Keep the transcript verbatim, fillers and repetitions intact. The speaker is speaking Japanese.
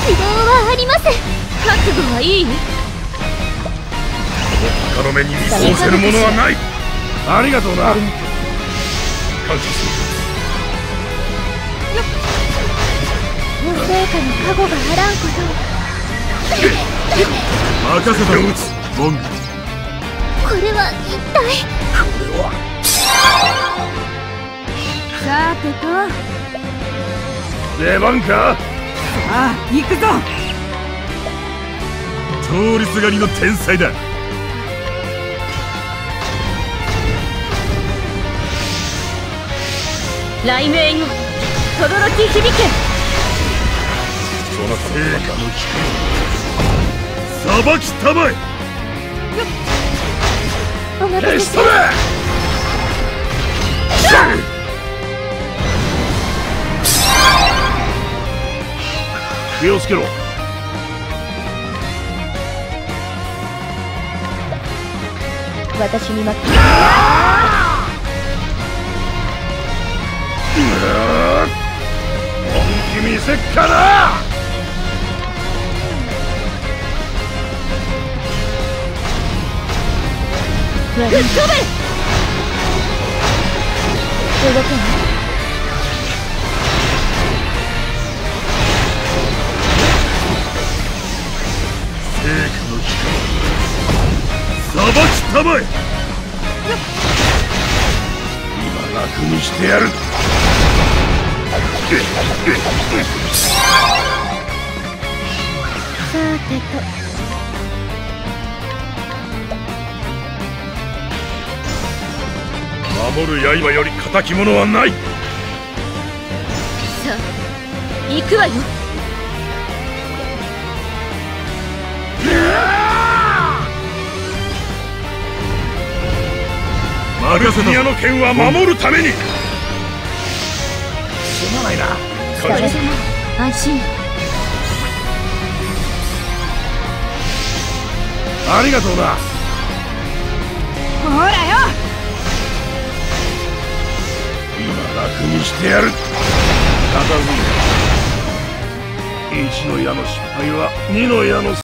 希望はあります。覚悟はいい？ 他の目に見過ごせるものはない。ありがとうな。感謝する。 成果の加護があらんことを任せた打つモング。 これは一体。 これはさてと出番か。 さあ行くぞ。 通りすがりの天才だ。 雷鳴よ轟き響け。 その成果の光裁きたまえ。 お待たせし消し止め。気をつけろ。 私に任せて。 本気見せっかな。 吹っ飛べ。動けない。 成果の光裁きたまえ。今楽にしてやる。 さてと守る刃より仇き者はない。 さあ行くわよ。 マルセニアの剣は守るために。すまないな。 それでも安心。 ありがとうな。 ほらよ。 今楽にしてやる。片付いた。一の矢の失敗は二の矢の